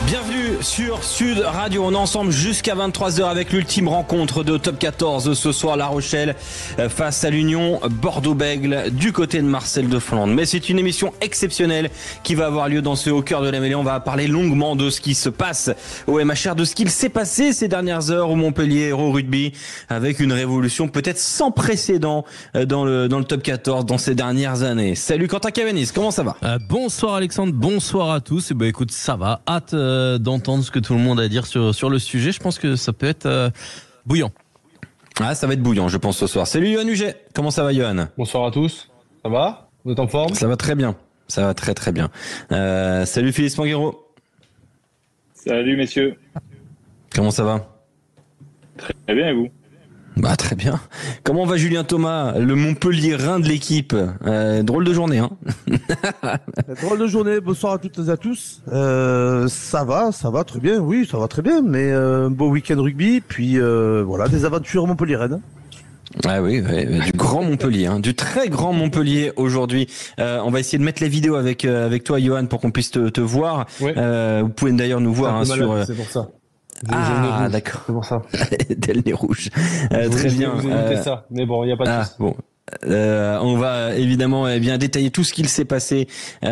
Bienvenue sur Sud Radio. On est ensemble jusqu'à 23h avec l'ultime rencontre de Top 14 ce soir. La Rochelle face à l'Union Bordeaux-Bègles du côté de Marcel de Flandre. Mais c'est une émission exceptionnelle qui va avoir lieu dans ce Au cœur de la mêlée. On va parler longuement de ce qui se passe au MHR, de ce qu'il s'est passé ces dernières heures au Montpellier Hérault Rugby, avec une révolution peut-être sans précédent dans le Top 14 dans ces dernières années. Salut Quentin Cavanis, comment ça va? Bonsoir Alexandre, bonsoir à tous. Et écoute, ça va. Hâte d'entendre ce que tout le monde a à dire sur le sujet. Je pense que ça peut être bouillant. Ah, ça va être bouillant, je pense, ce soir. Salut Yohan Huget, comment ça va Yohan? Bonsoir à tous, ça va? Vous êtes en forme? Ça va très bien, ça va très très bien. Salut Philippe Manguero. Salut messieurs. Comment ça va? Très bien et vous? Bah très bien. Comment va Julien Thomas, le Montpelliérain de l'équipe? Drôle de journée, hein? Drôle de journée, bonsoir à toutes et à tous. Ça va très bien, oui, ça va très bien, mais un beau week-end rugby, puis voilà, des aventures montpelliéraines. Ah oui, du grand Montpellier, hein, du très grand Montpellier aujourd'hui. On va essayer de mettre les vidéos avec toi, Johan, pour qu'on puisse te voir. Oui. Vous pouvez d'ailleurs nous voir sur. C'est pour ça. Ah d'accord. C'est pour ça. T'as le nez rouge. Très bien. Vous avez noté ça, mais bon, il n'y a pas de souci. Bon. On va évidemment bien détailler tout ce qu'il s'est passé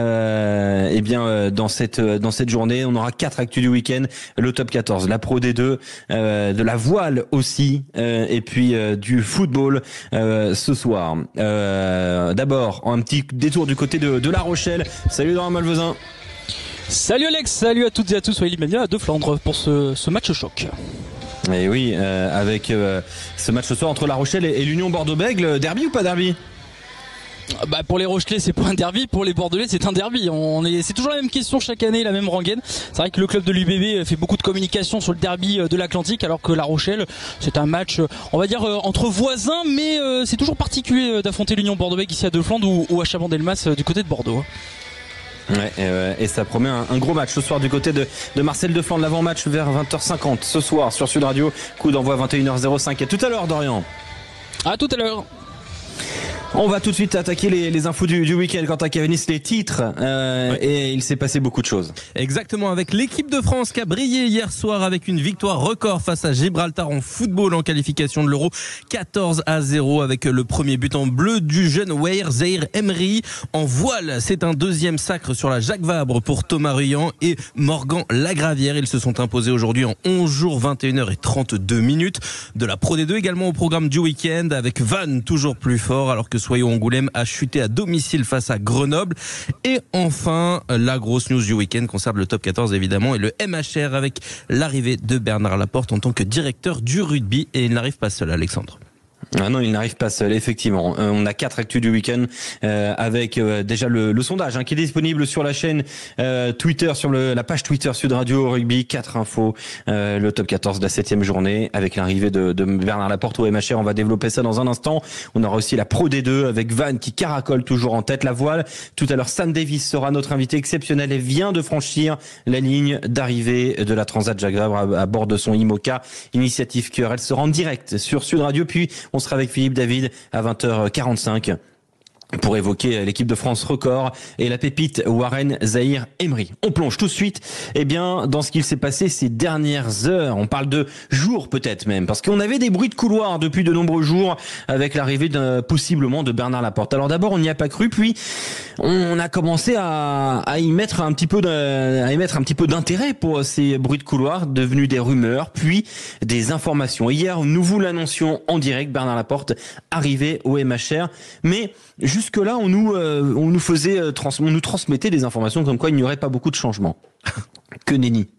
dans cette journée. On aura 4 actus du week-end, le top 14, la Pro D2, de la voile aussi, et puis du football ce soir. D'abord, un petit détour du côté de La Rochelle. Salut Laurent Malvezin. Salut Alex, salut à toutes et à tous, soyez Limania de Flandre pour ce match choc. Et oui, avec ce match ce soir entre La Rochelle et l'Union Bordeaux-Bègles, derby ou pas derby? Bah pour les Rochelais c'est pas un derby, pour les Bordelais c'est un derby. C'est toujours la même question chaque année, la même rengaine. C'est vrai que le club de l'UBB fait beaucoup de communication sur le derby de l'Atlantique, alors que La Rochelle c'est un match, on va dire entre voisins, mais c'est toujours particulier d'affronter l'Union Bordeaux-Bègles ici à Deflandre ou à Chabandelmas du côté de Bordeaux. Ouais, et ça promet un gros match ce soir du côté de Marcel de Flandre. L'avant-match vers 20h50 ce soir sur Sud Radio. Coup d'envoi 21h05. Et tout à l'heure, Dorian. À tout à l'heure. On va tout de suite attaquer les infos du week-end. Quentin Cavanis, les titres, et il s'est passé beaucoup de choses. Exactement, avec l'équipe de France qui a brillé hier soir avec une victoire record face à Gibraltar en football en qualification de l'Euro, 14-0 avec le premier but en bleu du jeune Waher Zaïre Emery. En voile, c'est un deuxième sacre sur la Jacques Vabre pour Thomas Ruyant et Morgan Lagravière. Ils se sont imposés aujourd'hui en 11 jours, 21h32. De la Pro D2 également au programme du week-end avec Vannes toujours plus fort, alors que Soyons Angoulême a chuté à domicile face à Grenoble. Et enfin, la grosse news du week-end concerne le top 14 évidemment et le MHR avec l'arrivée de Bernard Laporte en tant que directeur du rugby. Et il n'arrive pas seul, Alexandre. Ah non, il n'arrive pas seul, effectivement. On a 4 actus du week-end avec déjà le sondage qui est disponible sur la chaîne Twitter, sur la page Twitter Sud Radio Rugby. 4 infos, le top 14 de la 7e journée avec l'arrivée de Bernard Laporte au MHR. On va développer ça dans un instant. On aura aussi la Pro D2 avec Vannes qui caracole toujours en tête. La voile, tout à l'heure, Sam Davis sera notre invité exceptionnel et vient de franchir la ligne d'arrivée de la Transat Jacques Vabre à bord de son IMOCA Initiative Cœur. Elle sera en direct sur Sud Radio, puis on sera avec Philippe David à 20h45 pour évoquer l'équipe de France record et la pépite Warren Zaïre Emery. On plonge tout de suite dans ce qu'il s'est passé ces dernières heures. On parle de jours peut-être même, parce qu'on avait des bruits de couloir depuis de nombreux jours avec l'arrivée possiblement de Bernard Laporte. Alors d'abord on n'y a pas cru, puis on a commencé à y mettre un petit peu d'intérêt pour ces bruits de couloir devenus des rumeurs, puis des informations. Hier nous vous l'annoncions en direct, Bernard Laporte arrivé au MHR, mais jusque-là, on nous transmettait des informations comme quoi il n'y aurait pas beaucoup de changements. Que nenni.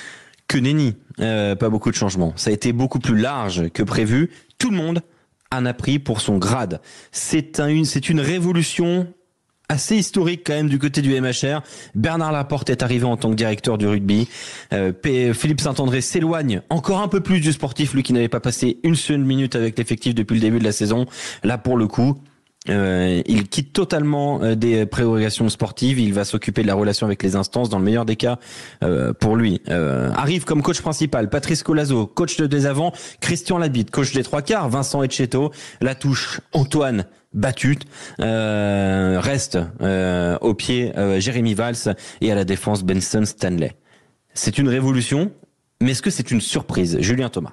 Pas beaucoup de changements. Ça a été beaucoup plus large que prévu. Tout le monde en a pris pour son grade. C'est une révolution assez historique quand même du côté du MHR. Bernard Laporte est arrivé en tant que directeur du rugby. Philippe Saint-André s'éloigne encore un peu plus du sportif, lui qui n'avait pas passé une seule minute avec l'effectif depuis le début de la saison. Là, pour le coup, il quitte totalement des prérogations sportives. Il va s'occuper de la relation avec les instances dans le meilleur des cas pour lui. Arrive comme coach principal Patrice Colazo, coach des avants Christian Labitte, coach des trois quarts Vincent Etcheto, la touche Antoine Batut, reste au pied Jérémy Valls et à la défense Benson Stanley. c'est une révolution, mais est-ce que c'est une surprise? Julien Thomas.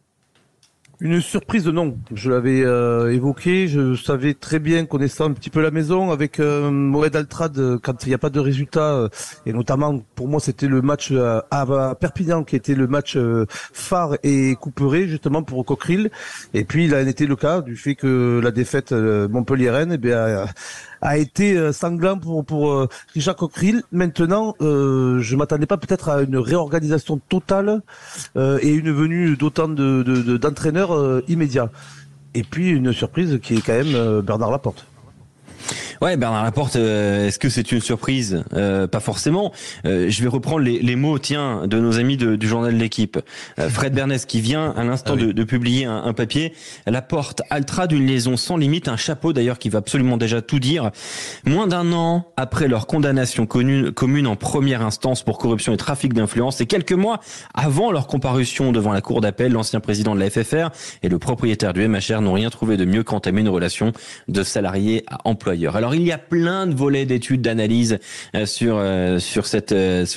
Une surprise, non. Je l'avais évoqué. Je savais très bien, connaissant un petit peu la maison, avec Moed Altrad, quand il n'y a pas de résultat, et notamment pour moi c'était le match à Perpignan qui était le match phare et couperé justement pour Coquerel. Et puis il a été le cas du fait que la défaite Montpellier-Rennes a été sanglant pour Richard Coquerel. Maintenant, je m'attendais pas peut-être à une réorganisation totale et une venue d'autant d'entraîneurs immédiats. Et puis une surprise qui est quand même Bernard Laporte. Ouais, Bernard Laporte, est-ce que c'est une surprise? Pas forcément. Je vais reprendre les mots, tiens, de nos amis du journal de l'équipe. Fred Bernès qui vient à l'instant de publier un papier. Laporte, Altra d'une liaison sans limite, un chapeau d'ailleurs qui va absolument déjà tout dire. Moins d'un an après leur condamnation commune en première instance pour corruption et trafic d'influence et quelques mois avant leur comparution devant la cour d'appel, l'ancien président de la FFR et le propriétaire du MHR n'ont rien trouvé de mieux qu'entamer une relation de salarié à employeur. Alors il y a plein de volets d'études, d'analyses sur cette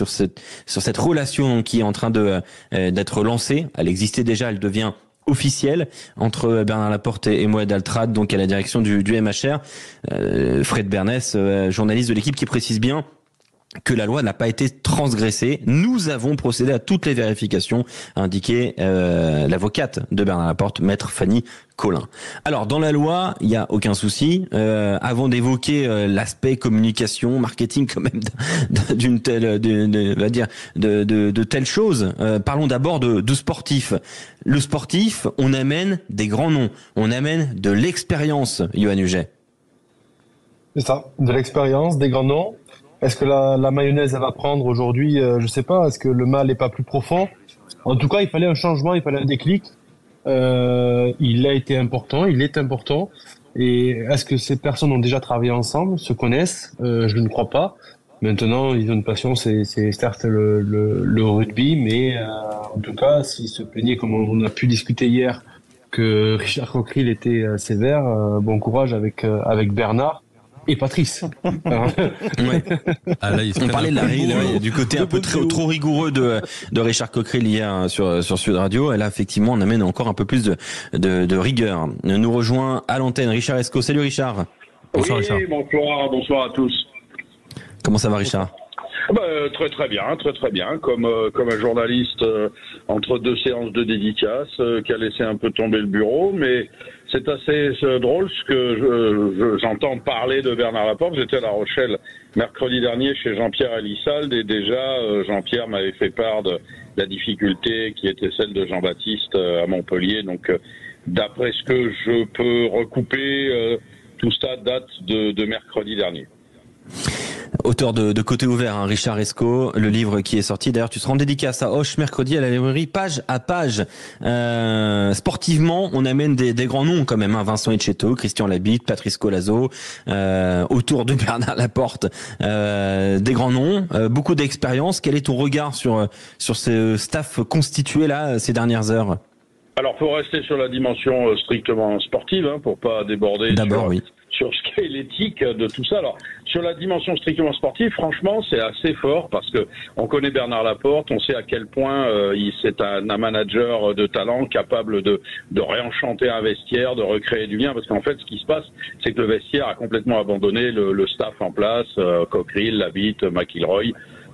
relation qui est en train d'être lancée. Elle existait déjà, elle devient officielle entre Bernard Laporte et Moed Altrad, donc à la direction du MHR. Fred Bernès, journaliste de l'équipe, qui précise bien que la loi n'a pas été transgressée. Nous avons procédé à toutes les vérifications, a indiqué l'avocate de Bernard Laporte, maître Fanny Collin. Alors dans la loi, il y a aucun souci. Avant d'évoquer l'aspect communication, marketing quand même d'une telle, de telles choses, parlons d'abord de sportifs. Le sportif, on amène des grands noms, on amène de l'expérience, Yoann Huget. C'est ça, de l'expérience, des grands noms. Est-ce que la mayonnaise, elle va prendre aujourd'hui? Je sais pas. Est-ce que le mal n'est pas plus profond? En tout cas, il fallait un changement, il fallait un déclic. Il a été important, il est important. Et est-ce que ces personnes ont déjà travaillé ensemble, se connaissent? Je ne crois pas. Maintenant, ils ont une passion, c'est certes le rugby, mais en tout cas, s'ils se plaignaient, comme on a pu discuter hier, que Richard Coquerel était sévère, bon courage avec Bernard. Et Patrice. Ouais. Ah là, on parlait de du côté un peu trop rigoureux de Richard Coquerel hier sur Sud Radio. Et là, effectivement, on amène encore un peu plus de rigueur. Nous rejoint à l'antenne Richard Esco. Salut Richard. Bonsoir Richard. Bonsoir à tous. Comment ça va Richard? Très bien. Comme un journaliste entre deux séances de dédicace qui a laissé un peu tomber le bureau, mais c'est assez drôle ce que j'entends parler de Bernard Laporte. J'étais à La Rochelle mercredi dernier chez Jean-Pierre Elissalde et déjà Jean-Pierre m'avait fait part de la difficulté qui était celle de Jean-Baptiste à Montpellier. Donc d'après ce que je peux recouper, tout ça date de mercredi dernier. Auteur de Côté ouvert, hein, Richard Esco, le livre qui est sorti. D'ailleurs, tu seras en dédicace à Auch mercredi à la librairie, page à page. Sportivement, on amène des grands noms quand même, hein, Vincent Etcheto, Christian Labitte, Patrice Colazo, autour de Bernard Laporte, des grands noms, beaucoup d'expérience. Quel est ton regard sur ce staff constitué là ces dernières heures? Alors, pour rester sur la dimension strictement sportive, hein, pour pas déborder d'abord, sur ce qu'est l'éthique de tout ça. Alors, sur la dimension strictement sportive, franchement, c'est assez fort parce que on connaît Bernard Laporte, on sait à quel point c'est un manager de talent capable de réenchanter un vestiaire, de recréer du lien. Parce qu'en fait, ce qui se passe, c'est que le vestiaire a complètement abandonné le staff en place, Coquerel, Labitte, McIlroy.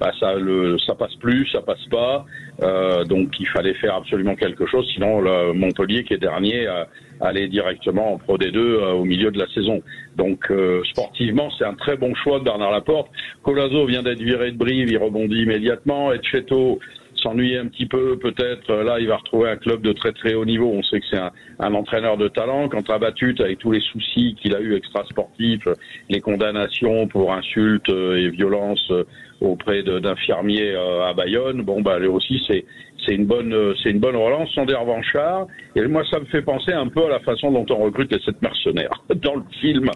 Ça passe plus, ça passe pas. Donc il fallait faire absolument quelque chose, sinon le Montpellier qui est dernier allait directement en Pro D2 au milieu de la saison. Donc sportivement, c'est un très bon choix de Bernard Laporte. Colazo vient d'être viré de Brive, il rebondit immédiatement. Etcheto s'ennuyer un petit peu, peut-être là il va retrouver un club de très très haut niveau. On sait que c'est un entraîneur de talent. Quant à Batut, avec tous les soucis qu'il a eu extra-sportifs, les condamnations pour insultes et violences auprès d'infirmiers à Bayonne, là aussi c'est une bonne relance. Ce sont des revanchards et moi ça me fait penser un peu à la façon dont on recrute les 7 mercenaires dans le film.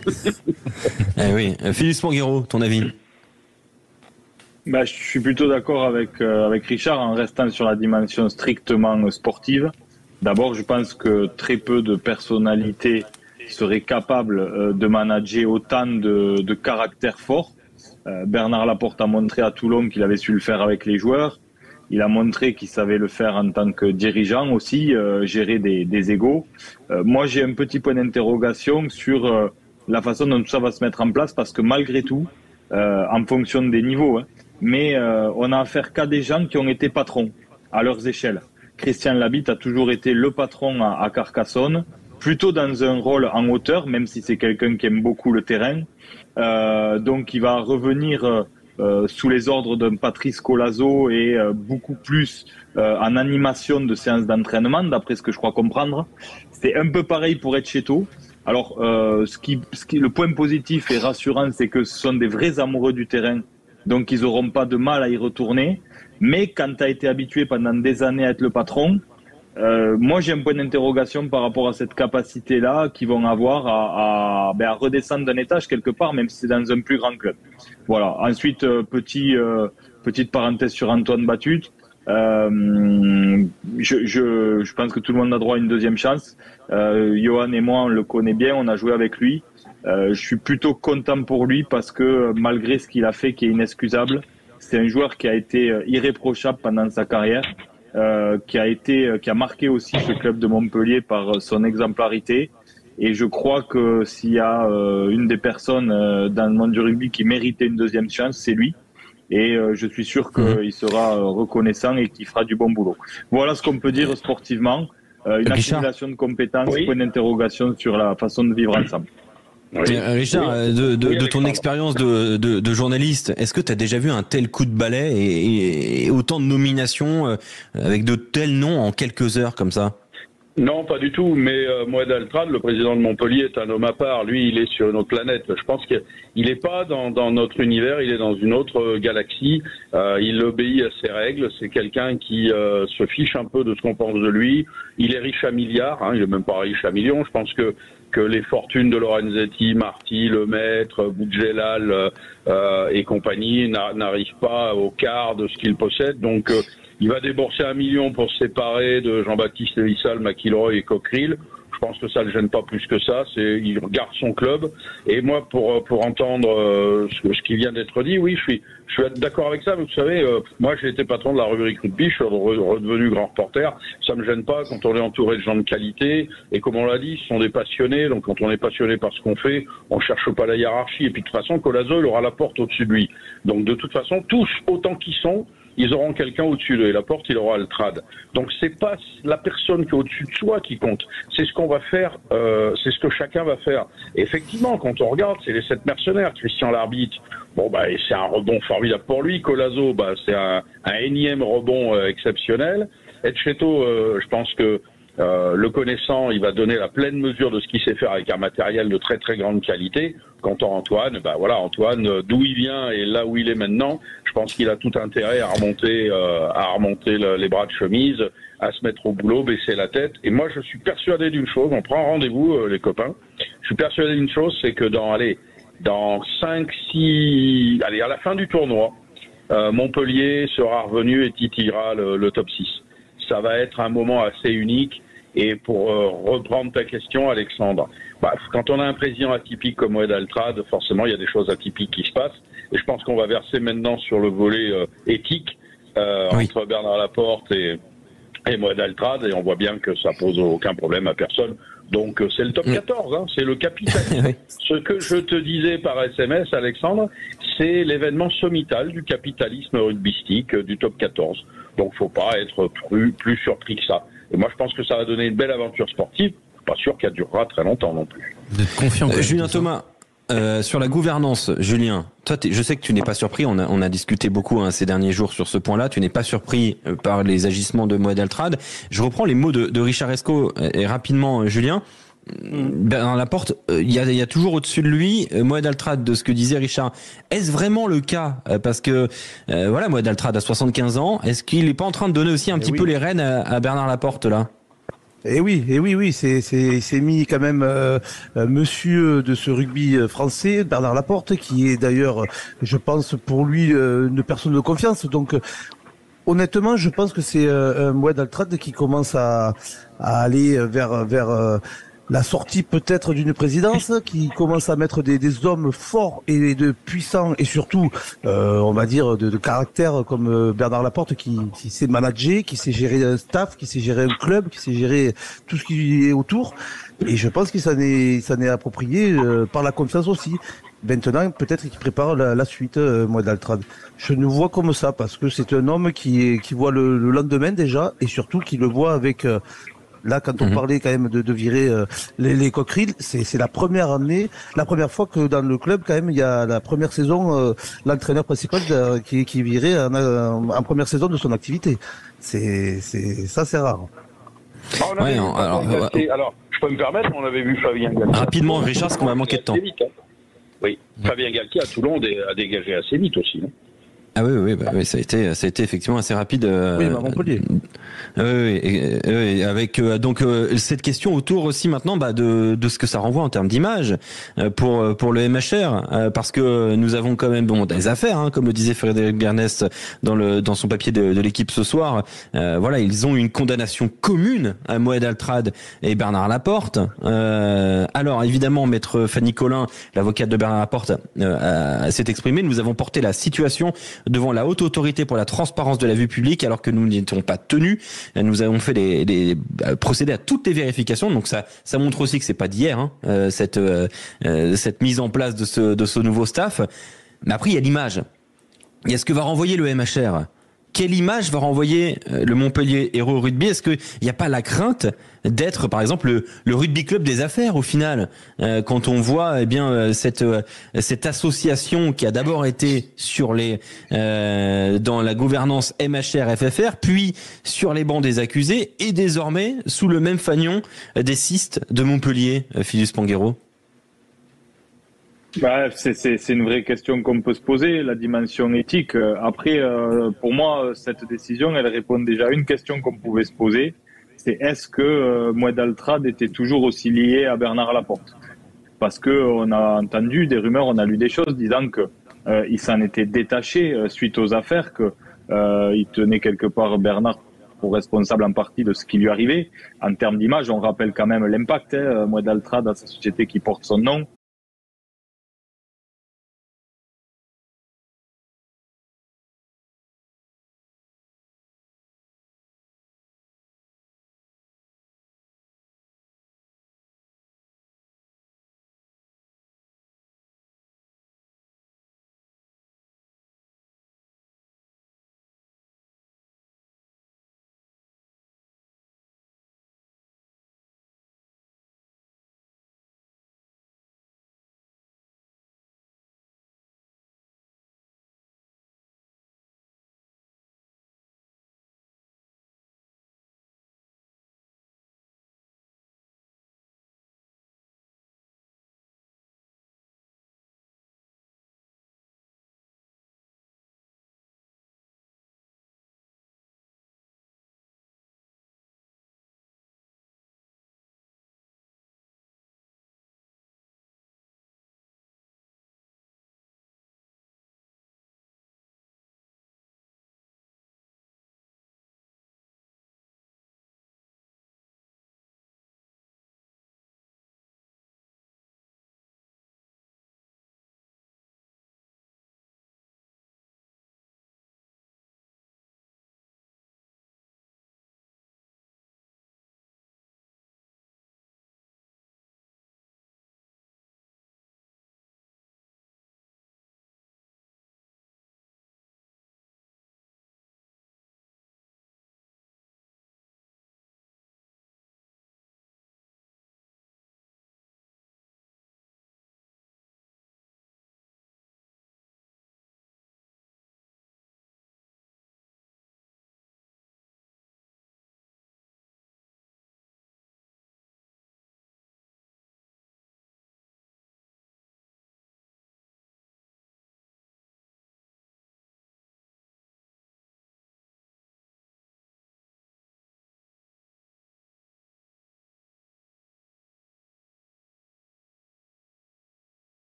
Eh oui, Philippe Manguero, ton avis? Je suis plutôt d'accord avec Richard en restant sur la dimension strictement sportive. D'abord, je pense que très peu de personnalités seraient capables de manager autant de caractères forts. Bernard Laporte a montré à Toulon qu'il avait su le faire avec les joueurs. Il a montré qu'il savait le faire en tant que dirigeant aussi, gérer des égos. Moi, j'ai un petit point d'interrogation sur la façon dont tout ça va se mettre en place, parce que malgré tout, en fonction des niveaux, mais on a affaire qu'à des gens qui ont été patrons à leurs échelles. Christian Labitte a toujours été le patron à Carcassonne, plutôt dans un rôle en hauteur, même si c'est quelqu'un qui aime beaucoup le terrain. Donc il va revenir sous les ordres d'un Patrice Colazo et beaucoup plus en animation de séances d'entraînement, d'après ce que je crois comprendre. C'est un peu pareil pour Etcheto. Alors, le point positif et rassurant, c'est que ce sont des vrais amoureux du terrain, donc ils n'auront pas de mal à y retourner. Mais quand tu as été habitué pendant des années à être le patron, moi j'ai un point d'interrogation par rapport à cette capacité-là qu'ils vont avoir à redescendre d'un étage quelque part, même si c'est dans un plus grand club. Voilà. Ensuite, petite parenthèse sur Antoine Batut. Je pense que tout le monde a droit à une deuxième chance. Johan et moi, on le connaît bien, on a joué avec lui. Je suis plutôt content pour lui parce que malgré ce qu'il a fait qui est inexcusable, c'est un joueur qui a été irréprochable pendant sa carrière, qui a marqué aussi ce club de Montpellier par son exemplarité. Et je crois que s'il y a une des personnes dans le monde du rugby qui méritait une deuxième chance, c'est lui. Et je suis sûr qu'il sera reconnaissant et qu'il fera du bon boulot. Voilà ce qu'on peut dire sportivement. Une accumulation de compétences, point d'interrogation sur la façon de vivre ensemble. Oui. Richard, de ton expérience de journaliste, est-ce que tu as déjà vu un tel coup de balai et autant de nominations avec de tels noms en quelques heures comme ça? Non, pas du tout, mais Moed Altrad, le président de Montpellier, est un homme à part. Lui, il est sur une autre planète. Je pense qu'il n'est pas dans notre univers, il est dans une autre galaxie. Il obéit à ses règles. C'est quelqu'un qui se fiche un peu de ce qu'on pense de lui. Il est riche à milliards, il est même pas riche à millions. Je pense que les fortunes de Lorenzetti, Marty, Lemaître, Boudjelal et compagnie n'arrivent pas au quart de ce qu'il possède. Donc, il va débourser 1 million pour se séparer de Jean-Baptiste Levissal, McIlroy et Cockerill. Je pense que ça le gêne pas plus que ça. Il garde son club. Et moi, pour entendre ce qui vient d'être dit, oui, je suis d'accord avec ça. Mais vous savez, moi, j'ai été patron de la rubrique rugby. Je suis redevenu grand reporter. Ça me gêne pas quand on est entouré de gens de qualité. Et comme on l'a dit, ce sont des passionnés. Donc, quand on est passionné par ce qu'on fait, on cherche pas la hiérarchie. Et puis, de toute façon, Colazo, il aura la porte au-dessus de lui. Donc, de toute façon, tous, autant qu'ils sont, ils auront quelqu'un au-dessus d'eux. Et la porte, il aura Altrad. Donc, c'est pas la personne qui est au-dessus de soi qui compte. C'est ce qu'on va faire, c'est ce que chacun va faire. Et effectivement, quand on regarde, c'est les 7 mercenaires. Christian l'arbitre, c'est un rebond formidable pour lui. Colazo, c'est un énième rebond exceptionnel. Etcheto, je pense que le connaissant, il va donner la pleine mesure de ce qu'il sait faire avec un matériel de très très grande qualité. Quant à Antoine, Antoine, d'où il vient et là où il est maintenant, je pense qu'il a tout intérêt à remonter les bras de chemise, à se mettre au boulot, baisser la tête. Et moi, je suis persuadé d'une chose. On prend rendez-vous, les copains. Je suis persuadé d'une chose, c'est que dans 5, 6, à la fin du tournoi, Montpellier sera revenu et titillera le top 6. Ça va être un moment assez unique. Et pour reprendre ta question, Alexandre, quand on a un président atypique comme Moed Altrad, forcément, il y a des choses atypiques qui se passent. Et je pense qu'on va verser maintenant sur le volet éthique entre Bernard Laporte et Moed Altrad. Et on voit bien que ça pose aucun problème à personne. Donc, c'est le top 14, c'est le capitalisme. Ce que je te disais par SMS, Alexandre, c'est l'événement sommital du capitalisme rugbystique du top 14. Donc, faut pas être plus surpris que ça. Et moi, je pense que ça va donner une belle aventure sportive. Pas sûr qu'elle durera très longtemps non plus. Vous êtes confiant. Julien Thomas, sur la gouvernance, Julien, toi, je sais que tu n'es pas surpris. On a discuté beaucoup ces derniers jours sur ce point-là. Tu n'es pas surpris par les agissements de Moed Altrad. Je reprends les mots de Richard Escaut et rapidement, Julien. Bernard Laporte, il y a toujours au-dessus de lui Moed Altrad, de ce que disait Richard. Est-ce vraiment le cas? Parce que Moed Altrad a 75 ans. Est-ce qu'il n'est pas en train de donner aussi un petit peu les rênes à Bernard Laporte là? Et oui, c'est mis quand même monsieur de ce rugby français, Bernard Laporte, qui est d'ailleurs, je pense, pour lui une personne de confiance. Donc honnêtement, je pense que c'est Moed Altrad qui commence à aller vers la sortie peut-être d'une présidence qui commence à mettre des hommes forts et de puissants et surtout, on va dire, de caractère comme Bernard Laporte qui sait manager, qui sait gérer un staff, qui sait gérer un club, qui sait gérer tout ce qui est autour. Et je pense qu'il s'en est approprié par la confiance aussi. Maintenant, peut-être qu'il prépare la suite, Moed Altrad. Je nous vois comme ça parce que c'est un homme qui voit le lendemain déjà et surtout qui le voit avec là, quand on parlait quand même de virer les coquerines, c'est la première année, la première fois que dans le club, quand même, il y a la première saison, l'entraîneur principal qui est viré en première saison de son activité. Ça, c'est rare. Alors, je peux me permettre, on avait vu Fabien Galtier. Rapidement, Richard, parce qu'on va manquer de temps. Oui, Fabien Galtier à Toulon a dégagé assez vite aussi. Ah oui, ça a été effectivement assez rapide. Oui, à Montpellier. Avec donc cette question autour aussi maintenant de ce que ça renvoie en termes d'image pour le MHR, parce que nous avons quand même des affaires, hein, comme le disait Frédéric Bernès dans son papier de l'équipe ce soir. Voilà, ils ont une condamnation commune à Moed Altrad et Bernard Laporte. Alors évidemment, maître Fanny Collin, l'avocate de Bernard Laporte, s'est exprimée. Nous avons porté la situation devant la haute autorité pour la transparence de la vie publique, alors que nous n'étions pas tenus. Nous avons fait procédé à toutes les vérifications. Donc ça montre aussi que c'est pas d'hier, hein, cette mise en place de ce nouveau staff. Mais après, il y a l'image. Il y a ce que va renvoyer le MHR. Quelle image va renvoyer le Montpellier Hérault Rugby? Est-ce qu'il n'y a pas la crainte d'être, par exemple, le rugby club des affaires au final, quand on voit cette association qui a d'abord été dans la gouvernance MHR-FFR, puis sur les bancs des accusés, et désormais sous le même fanion des cystes de Montpellier, Philippe Spanghero? C'est une vraie question qu'on peut se poser, la dimension éthique. Après, pour moi, cette décision, elle répond déjà à une question qu'on pouvait se poser. C'est est-ce que Moed Altrad était toujours aussi lié à Bernard Laporte? Parce que on a entendu des rumeurs, on a lu des choses disant que il s'en était détaché suite aux affaires, que il tenait quelque part Bernard pour responsable en partie de ce qui lui arrivait. En termes d'image, on rappelle quand même l'impact, Moed Altrad, à sa société qui porte son nom.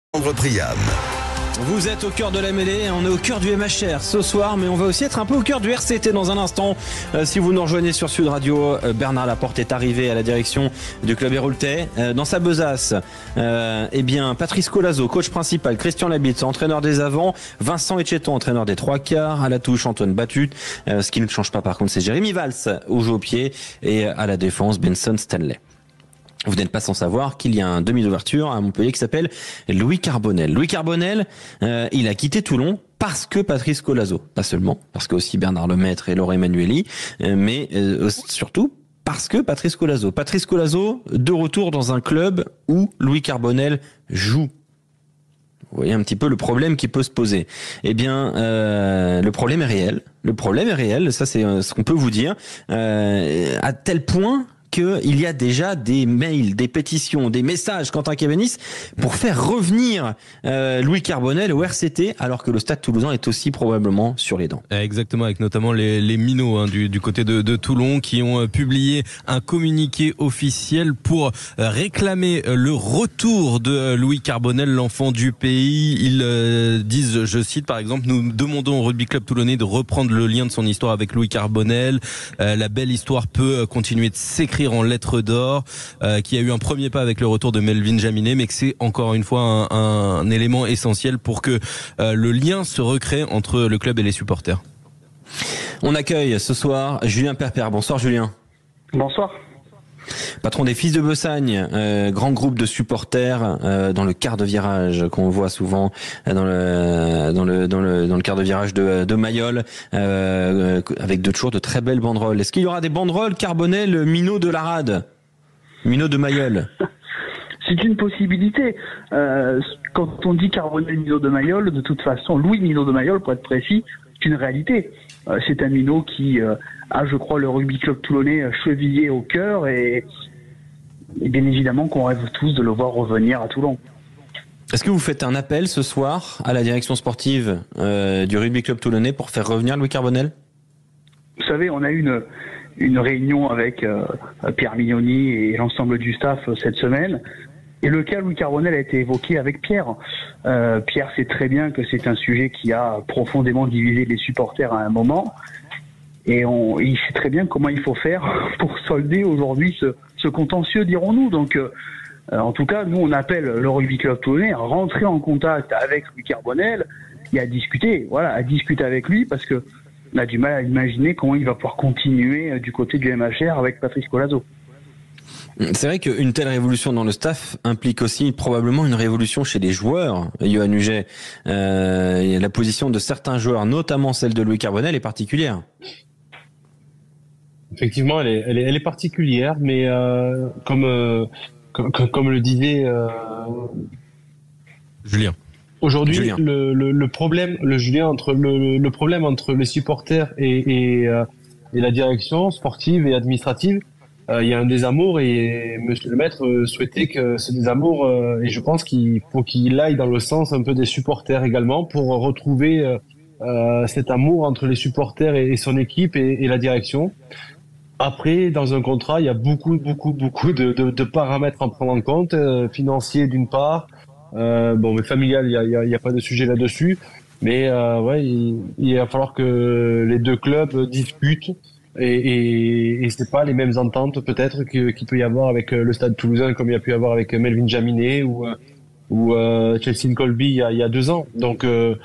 Priam. Vous êtes au cœur de la mêlée, on est au cœur du MHR ce soir, mais on va aussi être un peu au cœur du RCT dans un instant. Si vous nous rejoignez sur Sud Radio, Bernard Laporte est arrivé à la direction du club héraultais. Dans sa besace, eh bien, Patrice Colazo, coach principal, Christian Labitz, entraîneur des avants, Vincent Etcheton, entraîneur des trois quarts, à la touche Antoine Batut. Ce qui ne change pas par contre, c'est Jérémy Valls au jeu au pied et à la défense Benson Stanley. Vous n'êtes pas sans savoir qu'il y a un demi d'ouverture à Montpellier qui s'appelle Louis Carbonel. Louis Carbonel, il a quitté Toulon parce que Patrice Colazo, pas seulement, parce que aussi Bernard Lemaître et Laure Emmanuelli, mais surtout parce que Patrice Colazo. Patrice Colazo, de retour dans un club où Louis Carbonel joue. Vous voyez un petit peu le problème qui peut se poser. Eh bien, le problème est réel. Le problème est réel, ça c'est ce qu'on peut vous dire, à tel point qu'il y a déjà des mails, des pétitions, des messages, Quentin Kévenis, pour faire revenir Louis Carbonel au RCT, alors que le Stade Toulousain est aussi probablement sur les dents. Exactement, avec notamment les minots du côté de Toulon qui ont publié un communiqué officiel pour réclamer le retour de Louis Carbonel, l'enfant du pays. Ils disent, je cite par exemple, nous demandons au rugby club toulonnais de reprendre le lien de son histoire avec Louis Carbonel. La belle histoire peut continuer de s'écrire en lettres d'or, qui a eu un premier pas avec le retour de Melvin Jaminet, mais que c'est encore une fois un élément essentiel pour que le lien se recrée entre le club et les supporters. On accueille ce soir Julien Perpère. Bonsoir Julien. Bonsoir. Patron des Fils de Bessagne, grand groupe de supporters dans le quart de virage qu'on voit souvent dans le quart de virage de Mayol, avec toujours de très belles banderoles. Est-ce qu'il y aura des banderoles Carbonel, minot de la rade, minot de Mayol? C'est une possibilité. Quand on dit Carbonel, minot de Mayol, de toute façon, Louis Minot de Mayol, pour être précis, c'est une réalité. C'est un minot qui a, je crois, le rugby club toulonnais chevillé au cœur et bien évidemment qu'on rêve tous de le voir revenir à Toulon. Est-ce que vous faites un appel ce soir à la direction sportive du rugby club toulonnais pour faire revenir Louis Carbonel? Vous savez, on a eu une réunion avec Pierre Mignoni et l'ensemble du staff cette semaine. Et le cas Louis Carbonel a été évoqué avec Pierre. Pierre sait très bien que c'est un sujet qui a profondément divisé les supporters à un moment. Et il sait très bien comment il faut faire pour solder aujourd'hui ce contentieux, dirons-nous. Donc, en tout cas, nous, on appelle le rugby club toulonnais à rentrer en contact avec Louis Carbonel et à discuter avec lui, parce que on a du mal à imaginer comment il va pouvoir continuer du côté du MHR avec Patrice Colazo. C'est vrai qu'une telle révolution dans le staff implique aussi probablement une révolution chez les joueurs. Yohann Huget, la position de certains joueurs, notamment celle de Louis Carbonel, est particulière. Effectivement, elle est particulière, mais comme le disait Julien. Aujourd'hui, le problème entre les supporters et la direction sportive et administrative, il y a un désamour et Monsieur le Maître souhaitait que ce désamour, et je pense qu'il faut qu'il aille dans le sens un peu des supporters également pour retrouver cet amour entre les supporters et son équipe et la direction. Après, dans un contrat, il y a beaucoup de paramètres à prendre en compte, financiers d'une part, mais familial, il y a pas de sujet là-dessus, mais il va falloir que les deux clubs discutent. Et c'est pas les mêmes ententes peut-être qu'il peut y avoir avec le Stade Toulousain comme il y a pu y avoir avec Melvin Jaminet ou Chelsea Colby il y a 2 ans. Donc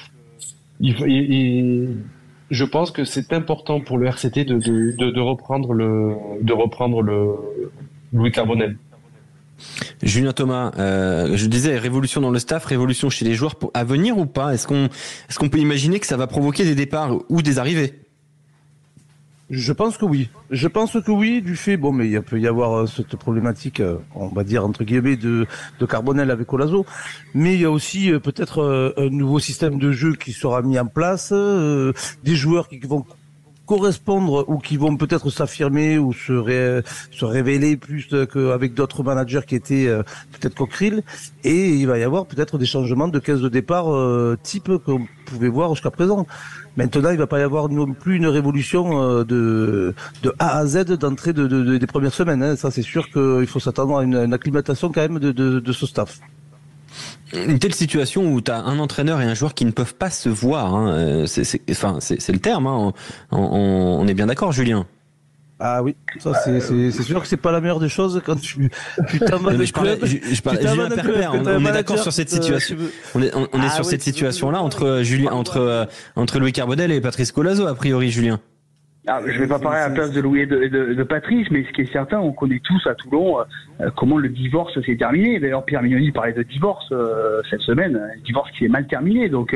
je pense que c'est important pour le RCT de reprendre le Louis Carbonel. Julien Thomas, je disais révolution dans le staff, révolution chez les joueurs à venir ou pas? Est-ce qu'on peut imaginer que ça va provoquer des départs ou des arrivées? Je pense que oui. Du fait, mais il peut y avoir cette problématique, on va dire entre guillemets, de Carbonel avec Colazo, mais il y a aussi peut-être un nouveau système de jeu qui sera mis en place, des joueurs qui vont correspondre ou qui vont peut-être s'affirmer ou se révéler plus qu'avec d'autres managers qui étaient peut-être coqueril, et il va y avoir peut-être des changements de caisse de départ type qu'on pouvait voir jusqu'à présent. Maintenant, il va pas y avoir non plus une révolution de A à Z d'entrée des premières semaines. Ça, c'est sûr qu'il faut s'attendre à une acclimatation quand même de ce staff. Une telle situation où tu as un entraîneur et un joueur qui ne peuvent pas se voir, hein, c'est le terme, hein, on est bien d'accord, Julien. Ah oui, ça c'est sûr que c'est pas la meilleure des choses quand tu t'amènes le club. Je parlais Julien Perper, on est d'accord sur cette situation. On est sur cette situation-là entre Louis Carbonel et Patrice Collazo, a priori, Julien. Je vais pas parler à la place de Louis et de Patrice, mais ce qui est certain, on connaît tous à Toulon comment le divorce s'est terminé. D'ailleurs, Pierre Mignoni parlait de divorce cette semaine, un divorce qui est mal terminé. Donc,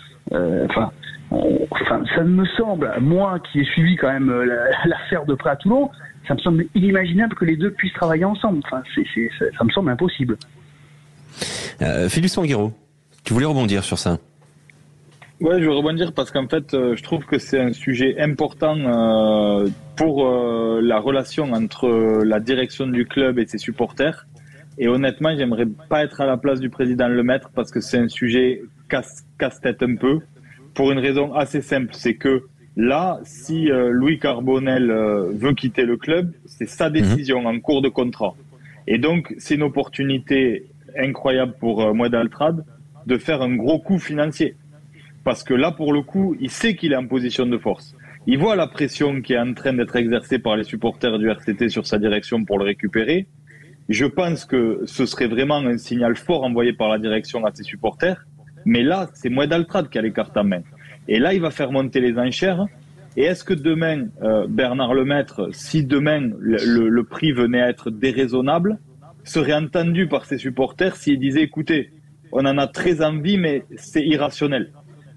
ça me semble, moi qui ai suivi quand même l'affaire de près à Toulon, ça me semble inimaginable que les deux puissent travailler ensemble. Enfin, ça me semble impossible. Philippe Sanguero, tu voulais rebondir sur ça? Ouais, je veux rebondir parce qu'en fait, je trouve que c'est un sujet important pour la relation entre la direction du club et ses supporters. Et honnêtement, j'aimerais pas être à la place du président Lemaître parce que c'est un sujet casse-tête un peu. Pour une raison assez simple, c'est que là, si Louis Carbonel veut quitter le club, c'est sa décision en cours de contrat. Et donc, c'est une opportunité incroyable pour Moed Altrad de faire un gros coup financier. Parce que là, pour le coup, il sait qu'il est en position de force. Il voit la pression qui est en train d'être exercée par les supporters du RCT sur sa direction pour le récupérer. Je pense que ce serait vraiment un signal fort envoyé par la direction à ses supporters. Mais là, c'est Moed Altrad qui a les cartes en main. Et là, il va faire monter les enchères. Et est-ce que demain, Bernard Lemaître, si demain le prix venait à être déraisonnable, serait entendu par ses supporters s'il disait, écoutez, on en a très envie, mais c'est irrationnel.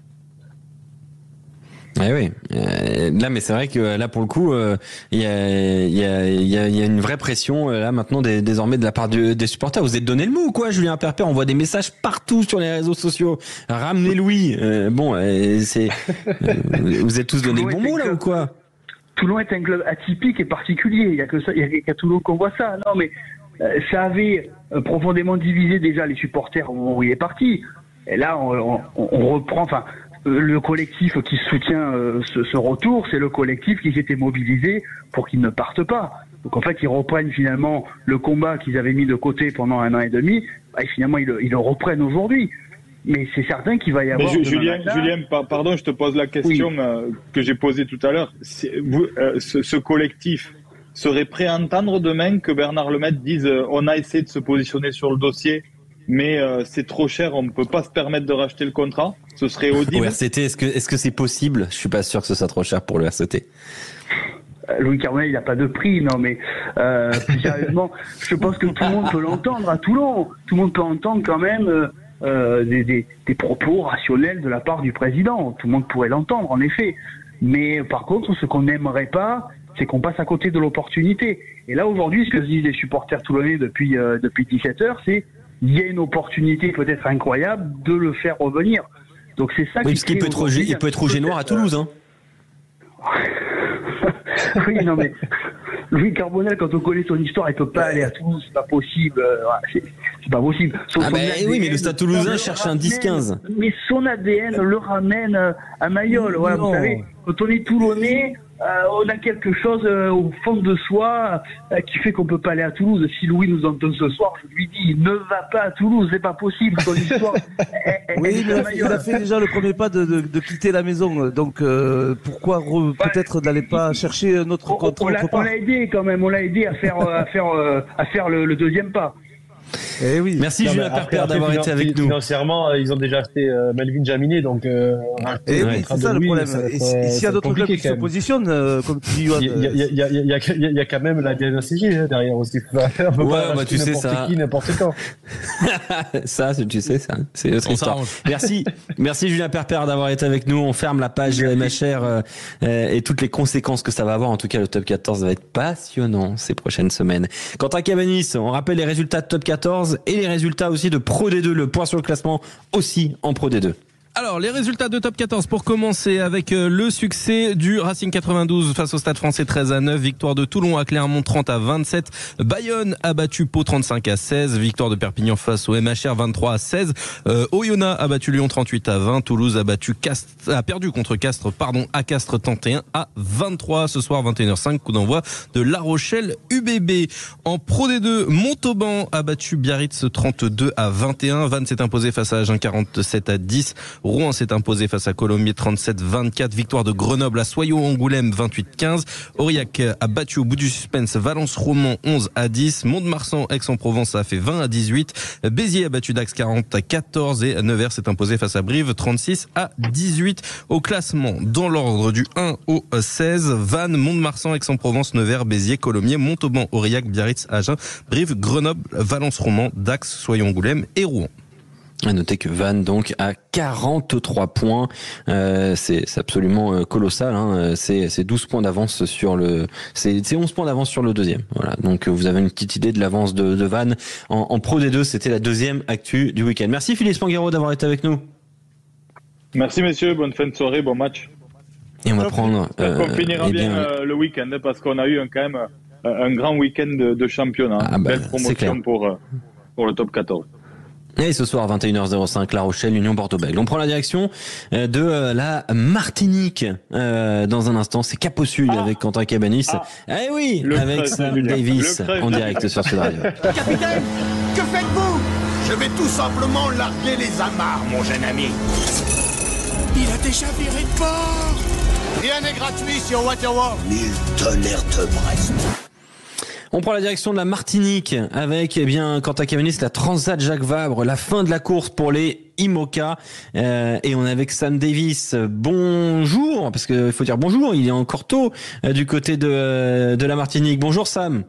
Oui. Là, mais c'est vrai que là, pour le coup, il y a une vraie pression là maintenant désormais de la part des supporters. Vous êtes donné le mot ou quoi, Julien Perper? On voit des messages partout sur les réseaux sociaux. Ramenez Louis. Vous êtes tous donné le bon mot là ou quoi? Toulon est un club atypique et particulier. Il y a que ça, il y a qu'à Toulon qu'on voit ça. Non, mais ça avait profondément divisé déjà les supporters où il est parti. Et là, on reprend. Enfin. Le collectif qui soutient ce retour, c'est le collectif qui s'était mobilisé pour qu'ils ne partent pas. Donc en fait, ils reprennent finalement le combat qu'ils avaient mis de côté pendant 1 an et demi, et finalement ils le reprennent aujourd'hui. Mais c'est certain qu'il va y avoir... Julien, pardon, je te pose la question que j'ai posée tout à l'heure. Ce collectif serait prêt à entendre demain que Bernard Lemaître dise on a essayé de se positionner sur le dossier, mais c'est trop cher, on ne peut pas se permettre de racheter le contrat. Ce serait audible. Au RCT, est-ce que c'est possible? Je suis pas sûr que ce soit trop cher pour le RCT. Louis Carbonel, il n'a pas de prix, non, mais plus sérieusement, je pense que tout le monde peut l'entendre à Toulon. Tout le monde peut entendre quand même des propos rationnels de la part du président. Tout le monde pourrait l'entendre, en effet. Mais par contre, ce qu'on n'aimerait pas, c'est qu'on passe à côté de l'opportunité. Et là, aujourd'hui, ce que disent les supporters toulonnais depuis 17 heures, c'est il y a une opportunité peut-être incroyable de le faire revenir. Donc c'est ça. Oui, parce qu'il peut être rouge et noir à Toulouse, hein. Oui, non mais Louis Carbonel, quand on connaît son histoire, il peut pas aller à Toulouse, c'est pas possible. C'est pas possible. Oui, mais le Stade Toulousain cherche un 10-15. Mais son ADN le ramène à Mayol. Voilà, vous savez, quand on est Toulonnais, on a quelque chose au fond de soi qui fait qu'on peut pas aller à Toulouse. Si Louis nous entend ce soir, je lui dis ne va pas à Toulouse, c'est pas possible. Ton histoire. Oui, mais il a fait déjà le premier pas de quitter la maison. Donc pourquoi peut-être n'aller pas chercher notre contrat autre part. On l'a aidé quand même. On l'a aidé à faire le deuxième pas. Eh oui. Merci Julien Perper d'avoir été avec nous. Financièrement, ils ont déjà acheté Melvin Jaminet, donc. Oui, c'est ça le problème. Et s'il y a d'autres clubs qui se positionnent, comme tu dis, il y a quand même la DNCG derrière aussi. Tu sais ça. N'importe quand. Ça, tu sais ça. C'est notre histoire. Merci Julien Perper d'avoir été avec nous. On ferme la page MHR et toutes les conséquences que ça va avoir. En tout cas, le top 14 va être passionnant ces prochaines semaines. Quentin Cabanis, on rappelle les résultats de top 14 et les résultats aussi de Pro D2, le point sur le classement aussi en Pro D2. Alors, les résultats de top 14 pour commencer avec le succès du Racing 92 face au Stade Français 13-9, victoire de Toulon à Clermont 30-27, Bayonne a battu Pau 35-16, victoire de Perpignan face au MHR 23-16, Oyonnax a battu Lyon 38-20, Toulouse a perdu contre Castres à Castres 31-23. Ce soir 21h05, coup d'envoi de La Rochelle UBB. En Pro D2, Montauban a battu Biarritz 32-21, Vannes s'est imposé face à Agen 47-10. Rouen s'est imposé face à Colomiers 37-24. Victoire de Grenoble à Soyaux-Angoulême 28-15. Aurillac a battu au bout du suspense Valence-Romand 11-10. Mont-de-Marsan, Aix-en-Provence a fait 20-18. Béziers a battu Dax 40-14 et Nevers s'est imposé face à Brive 36-18. Au classement, dans l'ordre du 1 au 16, Vannes, Mont-de-Marsan, Aix-en-Provence, Nevers, Béziers, Colomiers, Montauban, Aurillac, Biarritz, Agen, Brive, Grenoble, Valence-Romand, Dax, Soyaux-Angoulême et Rouen. À noter que Vannes donc à 43 points, c'est absolument colossal. Hein. C'est 12 points d'avance sur c'est 11 points d'avance sur le deuxième. Voilà. Donc vous avez une petite idée de l'avance de Vannes en Pro D2. C'était la deuxième actu du week-end. Merci Philippe Spanghero d'avoir été avec nous. Merci messieurs, bonne fin de soirée, bon match. Et on va prendre. On finira bien le week-end parce qu'on a eu quand même un grand week-end de championnat. Belle promotion pour le top 14. Et ce soir, 21h05, La Rochelle, Union Bordeaux-Bègles. On prend la direction de la Martinique. Dans un instant, c'est Cap au Sud avec Quentin Cabanis. Eh oui, avec Sam Davis en direct sur Sud Radio. Capitaine, que faites-vous? Je vais tout simplement larguer les amarres, mon jeune ami. Il a déjà viré de bord. Rien n'est gratuit sur Waterworld. Milton Brest. On prend la direction de la Martinique avec Quentin Cabanis, la Transat Jacques Vabre, la fin de la course pour les IMOCA et on est avec Sam Davis. Bonjour, parce qu'il faut dire bonjour, il est encore tôt du côté de la Martinique. Bonjour Sam.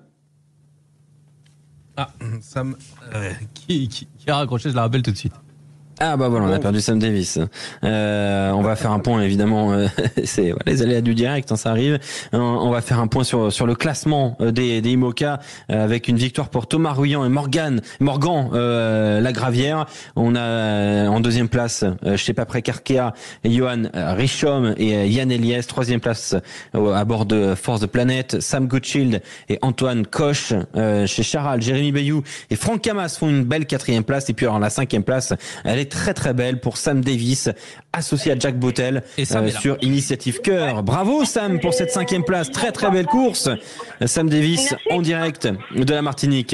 Sam qui a raccroché, je la rappelle tout de suite. Ah bah voilà, on a perdu Sam Davis. On va faire un point évidemment. C'est les aléas du direct, ça arrive. On va faire un point sur le classement des IMOCA avec une victoire pour Thomas Ruyant et Morgan Lagravière. On a en deuxième place chez Paprec Arkea, Johan Richomme et Yann Eliès. Troisième place à bord de Force de Planète, Sam Goodchild et Antoine Coche. Chez Charal, Jérémy Bayou et Franck Camas font une belle quatrième place. Et puis alors la cinquième place, elle est très très belle pour Sam Davis, associé à Jack Bottel sur Initiative Cœur. Bravo Sam pour cette cinquième place, très très belle course. Sam Davis. Merci. En direct de la Martinique.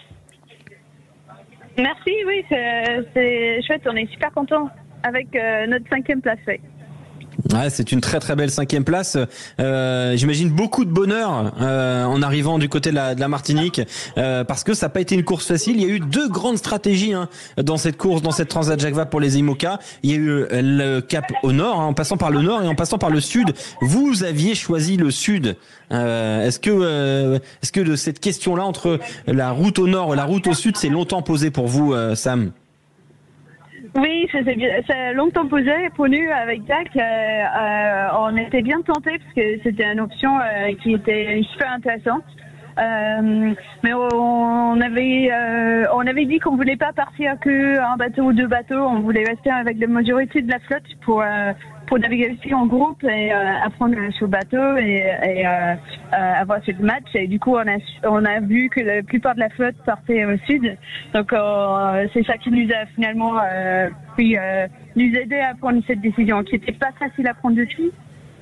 Merci, oui, c'est chouette, on est super contents avec notre cinquième place. Ouais, c'est une très très belle cinquième place. J'imagine beaucoup de bonheur en arrivant du côté de la Martinique parce que ça n'a pas été une course facile. Il y a eu deux grandes stratégies dans cette course, dans cette Transat Jacques Vabre pour les IMOCA. Il y a eu le cap au nord, en passant par le nord et en passant par le sud. Vous aviez choisi le sud. Est-ce que de cette question-là entre la route au nord et la route au sud, c'est longtemps posé pour vous, Sam? Oui, c'est longtemps posé pour nous avec Jack. On était bien tentés parce que c'était une option qui était super intéressante. Mais on avait dit qu'on voulait pas partir que un bateau ou deux bateaux. On voulait rester avec la majorité de la flotte pour naviguer aussi en groupe et apprendre sur le bateau et avoir ce match. Et du coup, on a vu que la plupart de la flotte partait au sud. Donc, c'est ça qui nous a finalement nous aider à prendre cette décision qui n'était pas facile à prendre dessus.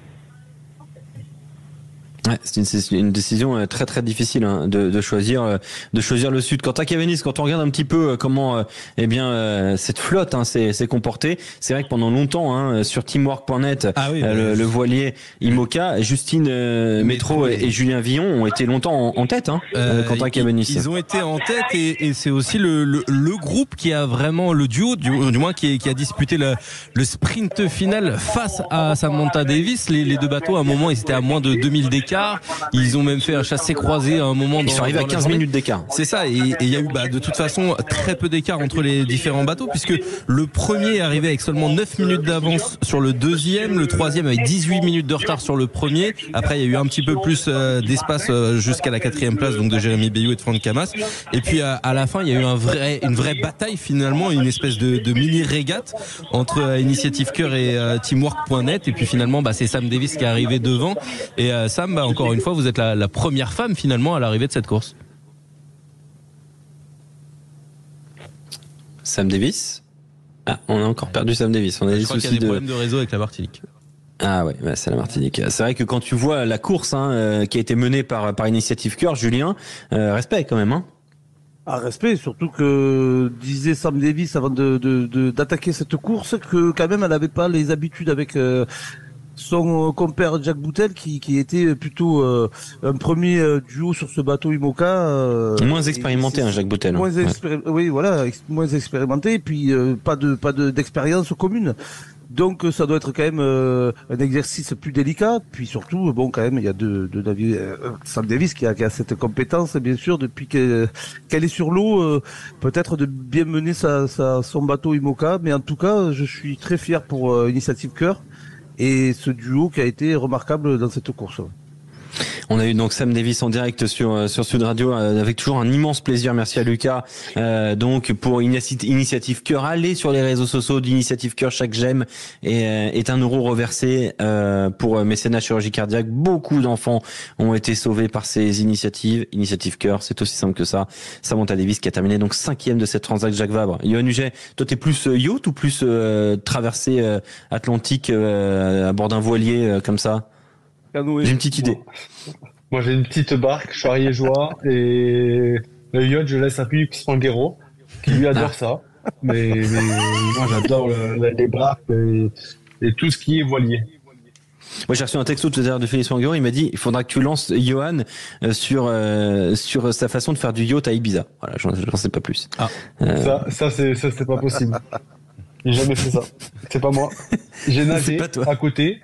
Ouais, c'est une décision très très difficile de choisir le sud. Quentin Cabanis, quand on regarde un petit peu comment cette flotte s'est comportée, c'est vrai que pendant longtemps sur teamwork.net le voilier IMOCA, Justine Métro et Julien Villon ont été longtemps en tête. Quentin Cabanis. Ils ont été en tête et c'est aussi le groupe qui a vraiment le duo du moins qui a disputé le sprint final face à Samantha Davis. Les deux bateaux à un moment ils étaient à moins de 2000 d'écart. d'écart. Ils ont même fait un chassé-croisé à un moment. Ils sont arrivés à 15 minutes d'écart. C'est ça, et il y a eu de toute façon très peu d'écart entre les différents bateaux, puisque le premier est arrivé avec seulement 9 minutes d'avance sur le deuxième, le troisième avec 18 minutes de retard sur le premier. Après, il y a eu un petit peu plus d'espace jusqu'à la 4e place, donc de Jérémy Bayou et de Franck Camas. Et puis à la fin, il y a eu une vraie bataille finalement, une espèce de mini régate entre Initiative Cœur et Teamwork.net. Et puis finalement, c'est Sam Davis qui est arrivé devant. Et Sam, encore une fois, vous êtes la première femme finalement à l'arrivée de cette course. Sam Davis. Ah, on a encore perdu Sam Davis. On a des soucis qu'il y a des problèmes de réseau avec la Martinique. Ah ouais, c'est la Martinique. C'est vrai que quand tu vois la course qui a été menée par Initiative Cœur, Julien, respect quand même. Respect, surtout que disait Sam Davis avant d'attaquer cette course que quand même elle n'avait pas les habitudes avec son compère Jack Boutel qui était plutôt un premier duo sur ce bateau IMOCA. Moins expérimenté, Jack Boutel. Oui, voilà, moins expérimenté, et puis pas d'expérience commune. Donc ça doit être quand même un exercice plus délicat. Puis surtout, quand même, il y a Sam Davis qui a cette compétence, bien sûr, depuis qu'elle est sur l'eau, peut-être de bien mener son bateau IMOCA. Mais en tout cas, je suis très fier pour Initiative Cœur et ce duo qui a été remarquable dans cette course. On a eu donc Sam Davis en direct sur Sud Radio avec toujours un immense plaisir. Merci à Lucas. Donc pour Initiative Cœur, allez sur les réseaux sociaux d'Initiative Cœur. Chaque j'aime est 1 euro reversé pour mécénat chirurgie cardiaque. Beaucoup d'enfants ont été sauvés par ces initiatives. Initiative Cœur, c'est aussi simple que ça. Samantha Davis qui a terminé donc 5e de cette Transat Jacques Vabre. Yoann Huget, toi t'es plus yacht ou plus traversée atlantique à bord d'un voilier comme ça? J'ai une petite idée. Moi, j'ai une petite barque, je suis ariégeois, et le yacht, je laisse à Philippe Spanghero, qui lui adore ça. Mais moi, j'adore les barques et tout ce qui est voilier. Moi, j'ai reçu un texto tout à l'heure de Félix Spanghero, il m'a dit, il faudra que tu lances Johan sur sa façon de faire du yacht à Ibiza. Voilà, j'en sais pas plus. Ça, c'est pas possible. J'ai jamais fait ça. C'est pas moi. J'ai nagé à côté,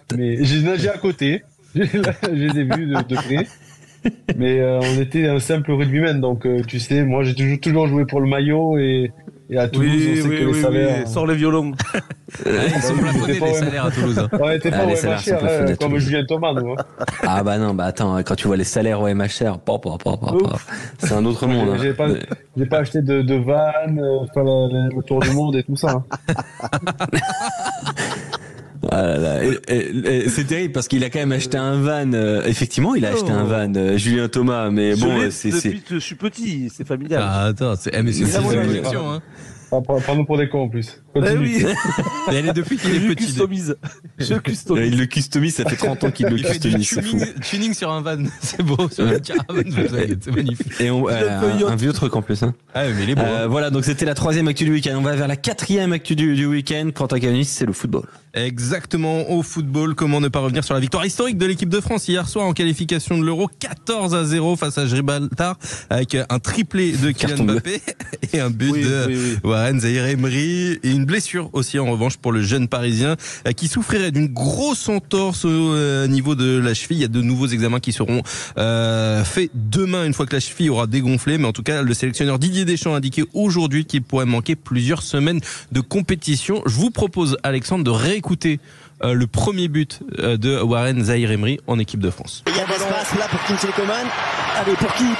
je les ai vus de près. Mais on était un simple rugbyman, donc tu sais, moi j'ai toujours joué pour le maillot et à Toulouse on sait que les salaires. Sors les violons. Ils sont plafonnés les salaires à Toulouse. On était pas au MHR comme Julien Thomas, nous. Ah non, attends, quand tu vois les salaires au MHR, c'est un autre monde. J'ai pas acheté de van, faire le tour du monde et tout ça. C'est terrible parce qu'il a quand même acheté un van. Effectivement, il a acheté un van, Julien Thomas. Mais bon, depuis que je suis petit, c'est familial. Attends, c'est une collection, hein. Prends-nous pour des cons en plus. Oui. Et elle est depuis qu'il est petit. Je customise. Il le customise, ça fait 30 ans qu'il le customise. Il fait du tuning sur un van, c'est beau, sur une caravane, c'est magnifique. Et un vieux truc en plus. Hein. Ah mais il est beau. Voilà, donc c'était la 3e actu du week-end. On va vers la 4e actu du week-end. Quentin Cavani, c'est le football. Exactement, au football, comment ne pas revenir sur la victoire historique de l'équipe de France hier soir en qualification de l'Euro, 14-0 face à Gibraltar, avec un triplé de Kylian Mbappé et un but de Warren Zaïre-Emery, et une blessure aussi en revanche pour le jeune Parisien qui souffrirait d'une grosse entorse au niveau de la cheville. Il y a de nouveaux examens qui seront faits demain une fois que la cheville aura dégonflé, mais en tout cas le sélectionneur Didier Deschamps a indiqué aujourd'hui qu'il pourrait manquer plusieurs semaines de compétition. Je vous propose, Alexandre, de réécouter le premier but de Warren Zaïre-Emery en équipe de France. Il y a de l'espace là pour Kingsley Coman. Allez, pour qui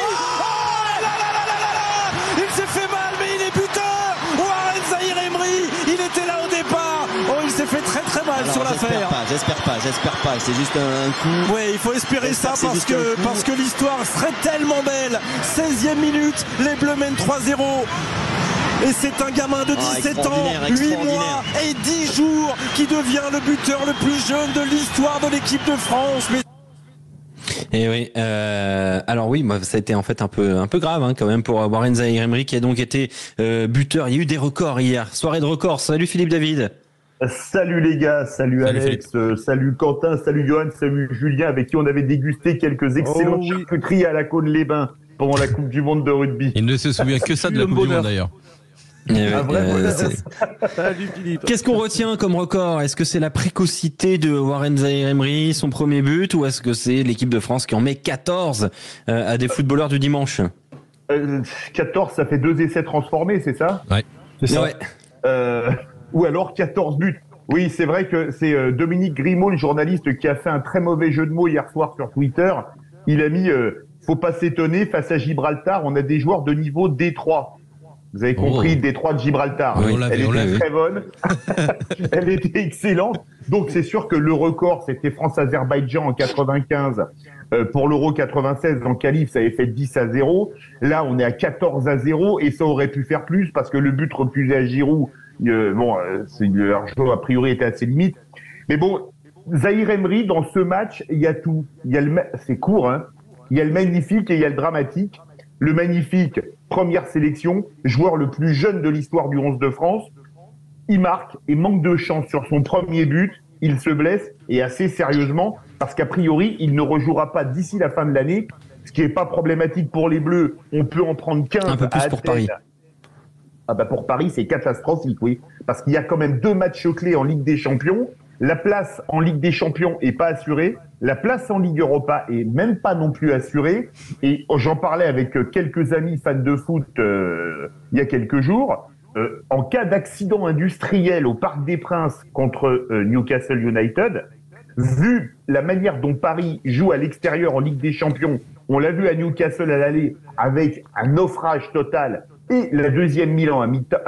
il s'est fait mal, mais il est buteur. Warren Zaïre-Emery, il était là au départ. Il s'est fait très très mal sur l'affaire. J'espère pas. C'est juste un coup. Oui, il faut espérer ça parce que l'histoire serait tellement belle. 16e minute, les Bleus mènent 3-0. Et c'est un gamin de 17 ans, 8 mois et 10 jours qui devient le buteur le plus jeune de l'histoire de l'équipe de France. Et oui, alors oui, ça a été en fait un peu grave quand même pour Warren Zaïre-Emery qui a donc été buteur. Il y a eu des records hier, soirée de records. Salut Philippe David. Salut les gars, salut Alex, salut Quentin, salut Johan, salut Julien, avec qui on avait dégusté quelques excellentes charcuteries à la Cône-les-Bains pendant la Coupe du Monde de rugby. Il ne se souvient que ça de la Coupe du Monde d'ailleurs. Un vrai bonheur. Salut Philippe. Qu'est-ce qu'on retient comme record? Est-ce que c'est la précocité de Warren Zaïre-Emery, son premier but, ou est-ce que c'est l'équipe de France qui en met 14 à des footballeurs du dimanche? 14, ça fait 2 essais transformés, c'est ça? Ouais. C'est ça. Ouais. Ou alors 14 buts. Oui, c'est vrai que c'est Dominique Grimaud, le journaliste, qui a fait un très mauvais jeu de mots hier soir sur Twitter. Il a mis faut pas s'étonner, face à Gibraltar, on a des joueurs de niveau D3. Vous avez compris, D3 de Gibraltar. Oui, elle était très bonne. Elle était excellente. Donc c'est sûr que le record, c'était France-Azerbaïdjan en 95. Pour l'Euro 96, en qualif, ça avait fait 10-0. Là, on est à 14-0 et ça aurait pu faire plus parce que le but refusé à Giroud, leur jeu a priori était assez limite. Mais bon, Zaïre-Emery, dans ce match, il y a tout. C'est court, hein. Il y a le magnifique et il y a le dramatique. Le magnifique, première sélection, joueur le plus jeune de l'histoire du 11 de France. Il marque et manque de chance sur son premier but. Il se blesse et assez sérieusement parce qu'a priori, il ne rejouera pas d'ici la fin de l'année, ce qui n'est pas problématique pour les Bleus. On peut en prendre 15 un peu plus pour Paris. Ah bah pour Paris, c'est catastrophique, oui. Parce qu'il y a quand même 2 matchs clés en Ligue des Champions. La place en Ligue des Champions est pas assurée. La place en Ligue Europa est même pas non plus assurée. Et j'en parlais avec quelques amis fans de foot il y a quelques jours. En cas d'accident industriel au Parc des Princes contre Newcastle United, vu la manière dont Paris joue à l'extérieur en Ligue des Champions, on l'a vu à Newcastle à l'aller avec un naufrage total, et la deuxième mi-temps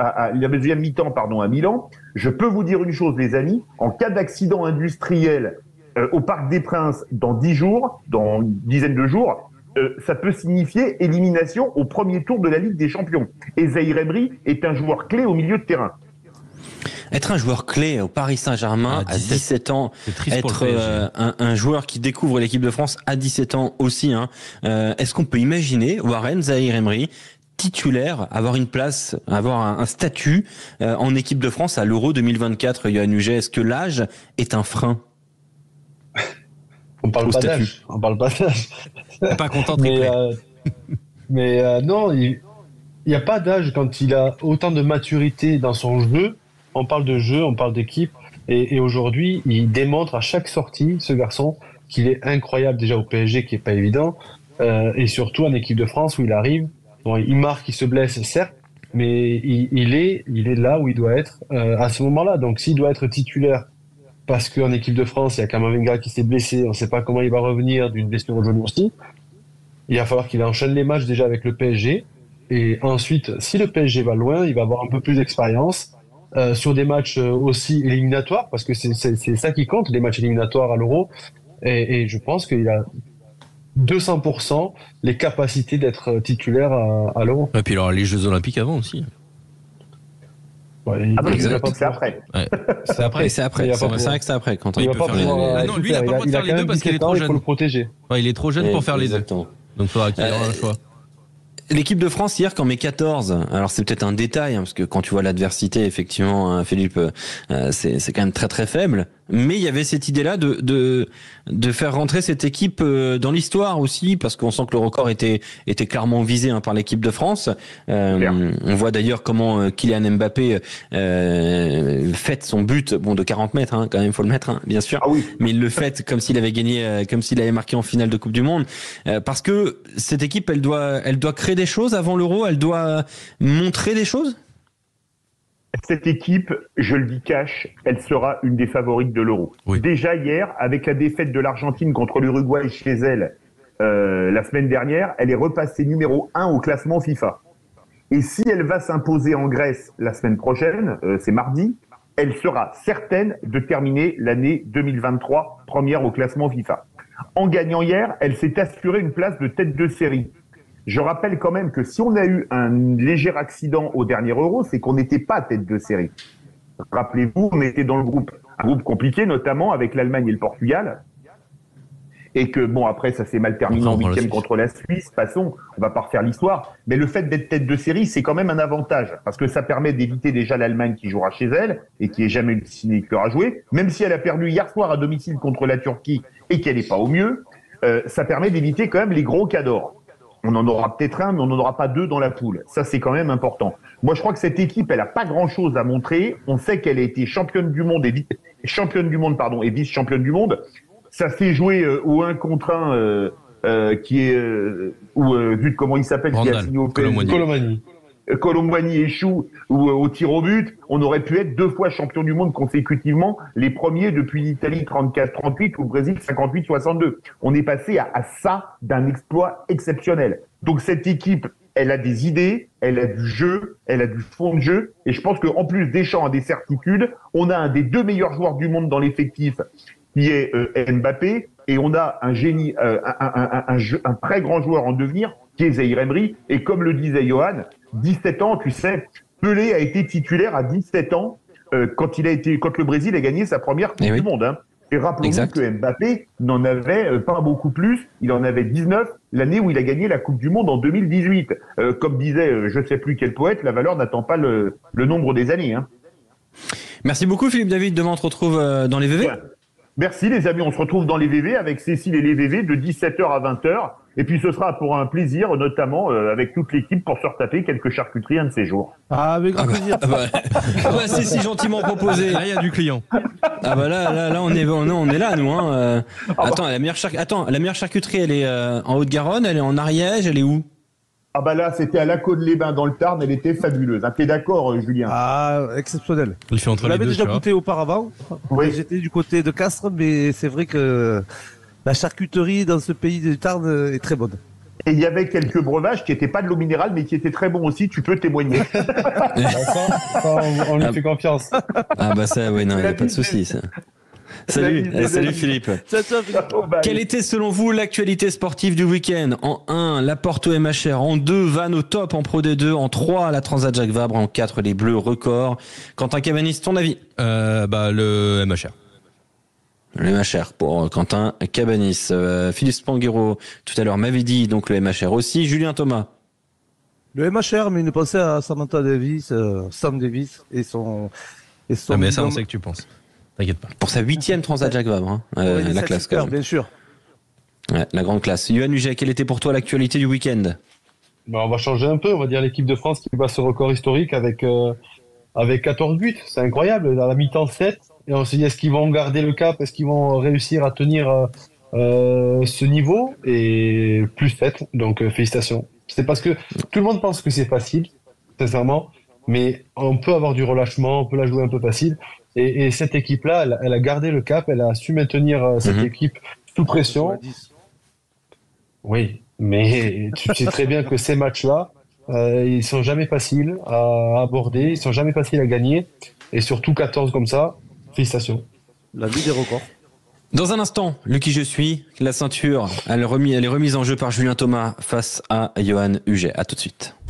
à Milan, je peux vous dire une chose, les amis, en cas d'accident industriel au Parc des Princes dans 10 jours, dans une dizaine de jours, ça peut signifier élimination au premier tour de la Ligue des Champions. Et Zaïre-Emery est un joueur clé au milieu de terrain. Être un joueur clé au Paris Saint-Germain à 17 ans, être un joueur qui découvre l'équipe de France à 17 ans aussi, hein. Est-ce qu'on peut imaginer Warren Zaïre-Emery titulaire, avoir une place, avoir un statut en équipe de France à l'Euro 2024, Yoann Huget? Est-ce que l'âge est un frein? On parle pas d'âge. On parle pas d'âge. Pas content de mais non, il n'y a pas d'âge quand il a autant de maturité dans son jeu. On parle de jeu, on parle d'équipe. Et aujourd'hui, il démontre à chaque sortie, ce garçon, qu'il est incroyable déjà au PSG, qui est pas évident. Et surtout en équipe de France où il arrive. Bon, il marque, il se blesse, certes, mais il est là où il doit être à ce moment-là. Donc s'il doit être titulaire, parce qu'en équipe de France, il y a Camavinga qui s'est blessé, on ne sait pas comment il va revenir d'une blessure au genou aussi, il va falloir qu'il enchaîne les matchs déjà avec le PSG. Et ensuite, si le PSG va loin, il va avoir un peu plus d'expérience sur des matchs aussi éliminatoires, parce que c'est ça qui compte, les matchs éliminatoires à l'Euro. Et je pense qu'il a 200% les capacités d'être titulaire à l'Euro. Et puis il aura les Jeux Olympiques avant aussi. Ouais, c'est après. Ouais. C'est après. C'est vrai que c'est après. Quand il peut faire les deux. Non, lui il n'a pas le droit de faire les deux parce qu'il est trop jeune. Il faut le protéger. Ouais, il est trop jeune pour faire les deux. Donc il faudra qu'il ait un choix. L'équipe de France hier quand met 14, alors c'est peut-être un détail, hein, parce que quand tu vois l'adversité, effectivement, hein, Philippe, c'est quand même très très faible. Mais il y avait cette idée-là de faire rentrer cette équipe dans l'histoire aussi, parce qu'on sent que le record était clairement visé, hein, par l'équipe de France. On voit d'ailleurs comment Kylian Mbappé fête son but, bon, de 40 mètres, hein, quand même, faut le mettre, hein, bien sûr. Ah oui. Mais il le fête comme s'il avait gagné, comme s'il avait marqué en finale de Coupe du Monde, parce que cette équipe, elle doit créer des choses avant l'Euro, elle doit montrer des choses. Cette équipe, je le dis cash, elle sera une des favorites de l'Euro. Oui. Déjà hier, avec la défaite de l'Argentine contre l'Uruguay chez elle la semaine dernière, elle est repassée numéro 1 au classement FIFA. Et si elle va s'imposer en Grèce la semaine prochaine, c'est mardi, elle sera certaine de terminer l'année 2023 première au classement FIFA. En gagnant hier, elle s'est assurée une place de tête de série. Je rappelle quand même que si on a eu un léger accident au dernier Euro, c'est qu'on n'était pas tête de série. Rappelez-vous, on était dans un groupe compliqué, notamment avec l'Allemagne et le Portugal. Et que, bon, après, ça s'est mal terminé en 8e contre la Suisse. Passons, on va pas refaire l'histoire. Mais le fait d'être tête de série, c'est quand même un avantage. Parce que ça permet d'éviter déjà l'Allemagne qui jouera chez elle et qui est jamais une signature à jouer. Même si elle a perdu hier soir à domicile contre la Turquie et qu'elle n'est pas au mieux, ça permet d'éviter quand même les gros cadors. On en aura peut-être un, mais on n'en aura pas deux dans la poule. Ça, c'est quand même important. Moi, je crois que cette équipe, elle a pas grand-chose à montrer. On sait qu'elle a été championne du monde et vice-championne du monde. Ça s'est joué au 1 contre 1 qui est vu comment il s'appelle, qui a signé au PSG. Colomboigny échoue ou au tir au but, on aurait pu être 2 fois champion du monde consécutivement, les premiers depuis l'Italie 34-38 ou le Brésil 58-62. On est passé à ça d'un exploit exceptionnel. Donc cette équipe, elle a des idées, elle a du jeu, elle a du fond de jeu, et je pense qu'en plus Deschamps a des certitudes, on a un des 2 meilleurs joueurs du monde dans l'effectif, qui est Mbappé, et on a un génie, un très grand joueur en devenir, qui est Zaïre Emery, et comme le disait Johan, 17 ans, tu sais, Pelé a été titulaire à 17 ans quand le Brésil a gagné sa première Coupe du Monde. Hein. Et rappelons-nous que Mbappé n'en avait pas beaucoup plus, il en avait 19 l'année où il a gagné la Coupe du Monde en 2018. Comme disait je ne sais plus quel poète, la valeur n'attend pas le nombre des années. Hein. Merci beaucoup Philippe David, demain on te retrouve dans les VV. Ouais. Merci les amis, on se retrouve dans les VV avec Cécile et les VV de 17h à 20h. Et puis ce sera pour un plaisir, notamment avec toute l'équipe, pour se retaper quelques charcuteries un de ces jours. Ah, avec grand plaisir. C'est si gentiment proposé. Là, il y a du client. Ah bah là, on est là, nous. Hein. Attends, la meilleure charcuterie, elle est en Haute-Garonne, elle est en Ariège, elle est où? Ah bah là, c'était à la Côte-les-Bains dans le Tarn, elle était fabuleuse. T'es d'accord, Julien? Ah, exceptionnel. Il fait entre Je les l'avais deux, déjà goûté auparavant. Oui. J'étais du côté de Castres, mais c'est vrai que la charcuterie dans ce pays du Tarn est très bonne. Et il y avait quelques breuvages qui n'étaient pas de l'eau minérale, mais qui étaient très bons aussi, tu peux témoigner. On lui fait confiance. Ah bah ça, ouais, non, il n'y a pas de souci. Ça. Salut Philippe. Quelle était selon vous l'actualité sportive du week-end? En 1, la Porto MHR. En 2, Vannes au top en Pro D2. En 3, la Transat Jacques Vabre. En 4, les Bleus record. Quentin Cabanis, ton avis? Le MHR. Le MHR pour Quentin Cabanis. Philippe Spanghero, tout à l'heure, m'avait dit donc le MHR aussi. Julien Thomas. Le MHR, mais une pensée à Samantha Davis, Sam Davis et son mais ça, on sait que tu penses. T'inquiète pas. Pour sa 8e Transat Jacques Vabre, hein. La classe quand même. Bien sûr. Ouais, la grande classe. Yoann Huget, quelle était pour toi l'actualité du week-end? On va changer un peu, on va dire l'équipe de France qui bat ce record historique avec 14 buts. C'est incroyable, à la mi-temps 7. Et on se dit, est-ce qu'ils vont garder le cap? Est-ce qu'ils vont réussir à tenir ce niveau? Et plus 7, donc félicitations. C'est parce que tout le monde pense que c'est facile, sincèrement, mais on peut avoir du relâchement, on peut la jouer un peu facile. Et cette équipe-là, elle a gardé le cap, elle a su maintenir cette équipe sous pression. Oui, mais tu sais très bien que ces matchs-là, ils sont jamais faciles à aborder, ils sont jamais faciles à gagner. Et surtout 14 comme ça, félicitations. La vie des records. Dans un instant, le qui je suis, la ceinture, elle est remise en jeu par Julien Thomas face à Yoann Huget. À tout de suite.